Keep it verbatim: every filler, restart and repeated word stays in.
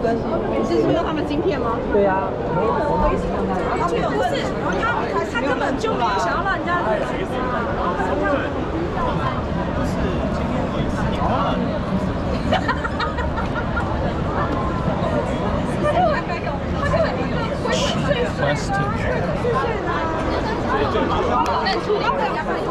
关系。 你是说他们晶片吗？ 对呀、啊， 他没有，不是他，他根本就没有想要让人家。 Plastic.